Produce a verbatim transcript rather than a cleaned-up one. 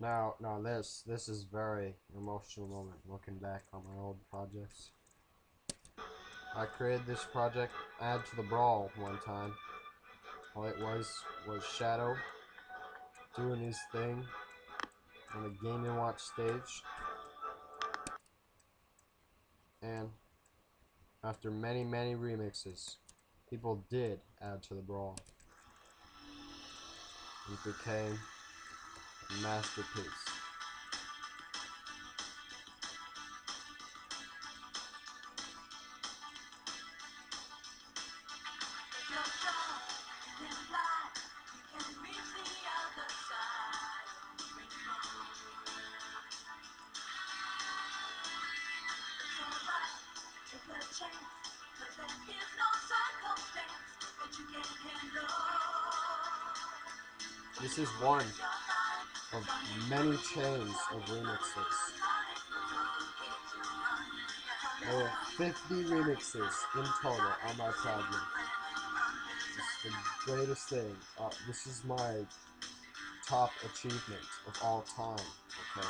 Now, now this this is very emotional moment looking back on my old projects. I created this project, Add to the Brawl, one time. All it was was Shadow doing his thing on the Game and Watch stage, and after many many remixes, people did add to the Brawl. It became a masterpiece. This is one of many chains of remixes. There were fifty remixes in total on my project. It's the greatest thing. Uh, this is my top achievement of all time, okay?